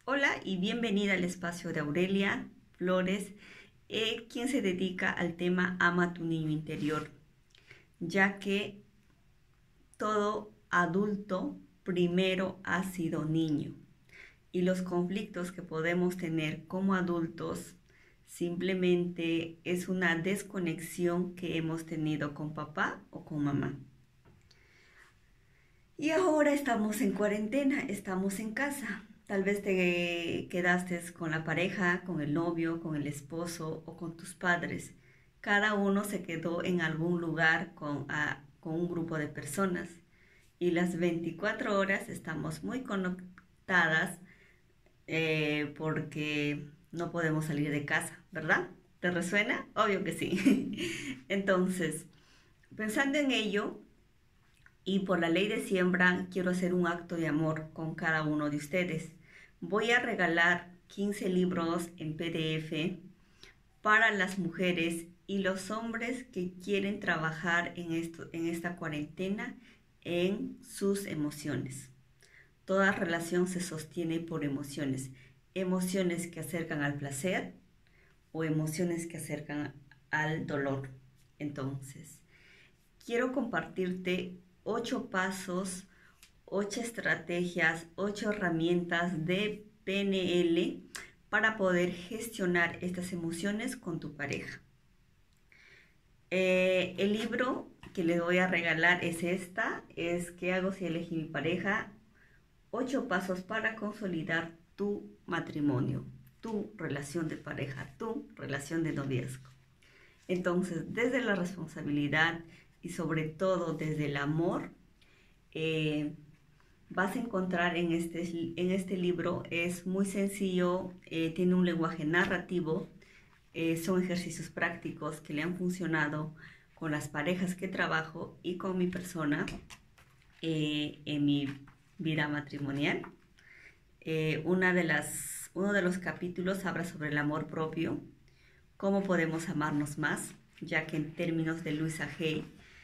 Hola y bienvenida al espacio de Aurelia Flores, quien se dedica al tema Ama tu niño interior, ya que todo adulto primero ha sido niño y los conflictos que podemos tener como adultos simplemente es una desconexión que hemos tenido con papá o con mamá. Y ahora estamos en cuarentena, estamos en casa. Tal vez te quedaste con la pareja, con el novio, con el esposo o con tus padres. Cada uno se quedó en algún lugar con un grupo de personas. Y las 24 horas estamos muy conectadas porque no podemos salir de casa, ¿verdad? ¿Te resuena? Obvio que sí. Entonces, pensando en ello, y por la ley de siembra quiero hacer un acto de amor con cada uno de ustedes. Voy a regalar 15 libros en PDF para las mujeres y los hombres que quieren trabajar en esta cuarentena en sus emociones. Toda relación se sostiene por emociones. Emociones que acercan al placer o emociones que acercan al dolor. Entonces, quiero compartirte 8 pasos, 8 estrategias, 8 herramientas de PNL para poder gestionar estas emociones con tu pareja. El libro que les voy a regalar es ¿Qué hago si elegí mi pareja? 8 pasos para consolidar tu matrimonio, tu relación de pareja, tu relación de noviazgo. Entonces, desde la responsabilidad y sobre todo desde el amor, vas a encontrar en este libro, es muy sencillo, tiene un lenguaje narrativo, son ejercicios prácticos que le han funcionado con las parejas que trabajo y con mi persona en mi vida matrimonial. Uno de los capítulos habla sobre el amor propio, cómo podemos amarnos más, ya que en términos de Louisa Hay,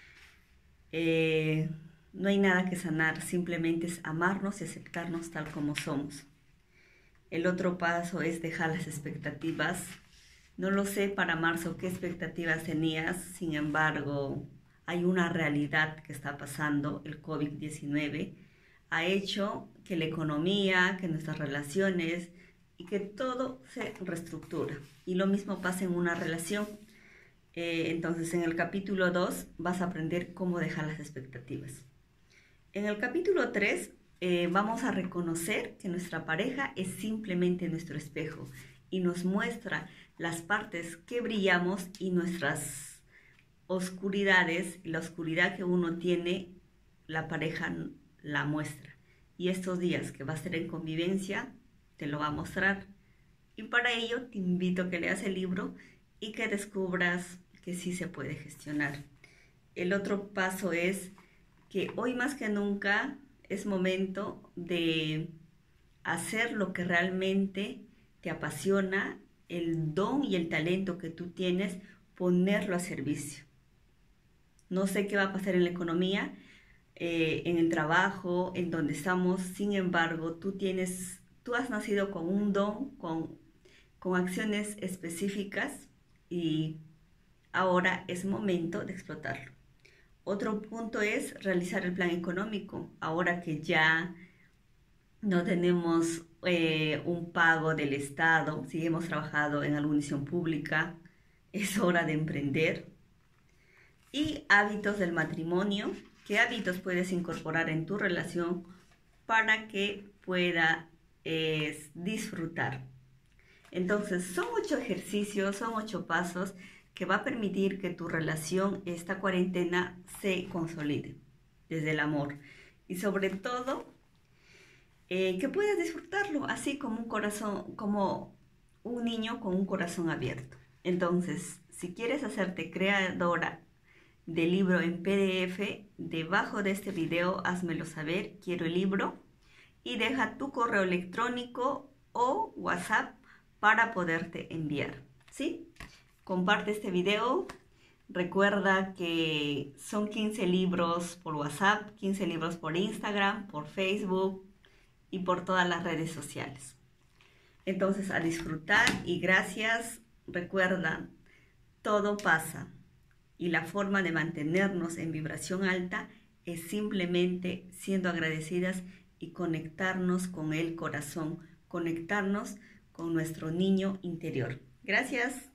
no hay nada que sanar, simplemente es amarnos y aceptarnos tal como somos. El otro paso es dejar las expectativas. No lo sé para marzo qué expectativas tenías, sin embargo, hay una realidad que está pasando. El COVID-19 ha hecho que la economía, que nuestras relaciones y que todo se reestructura. Y lo mismo pasa en una relación. Entonces, en el capítulo 2 vas a aprender cómo dejar las expectativas. En el capítulo 3 vamos a reconocer que nuestra pareja es simplemente nuestro espejo y nos muestra las partes que brillamos y nuestras oscuridades. La oscuridad que uno tiene, la pareja la muestra. Y estos días que va a estar en convivencia, te lo va a mostrar. Y para ello te invito a que leas el libro y que descubras que sí se puede gestionar. El otro paso es que hoy más que nunca es momento de hacer lo que realmente te apasiona, el don y el talento que tú tienes, ponerlo a servicio. No sé qué va a pasar en la economía, en el trabajo, en donde estamos, sin embargo, tú has nacido con un don, con acciones específicas y ahora es momento de explotarlo. Otro punto es realizar el plan económico. Ahora que ya no tenemos un pago del Estado, si hemos trabajado en alguna misión pública, es hora de emprender. Y hábitos del matrimonio. ¿Qué hábitos puedes incorporar en tu relación para que puedas disfrutar? Entonces, son 8 ejercicios, son 8 pasos que va a permitir que tu relación, esta cuarentena, se consolide desde el amor. Y sobre todo, que puedas disfrutarlo así como un corazón, como un niño con un corazón abierto. Entonces, si quieres hacerte creadora del libro en PDF, debajo de este video házmelo saber, quiero el libro, y deja tu correo electrónico o WhatsApp para poderte enviar, ¿sí? Comparte este video. Recuerda que son 15 libros por WhatsApp, 15 libros por Instagram, por Facebook y por todas las redes sociales. Entonces, a disfrutar y gracias. Recuerda, todo pasa y la forma de mantenernos en vibración alta es simplemente siendo agradecidas y conectarnos con el corazón, conectarnos con nuestro niño interior. Gracias.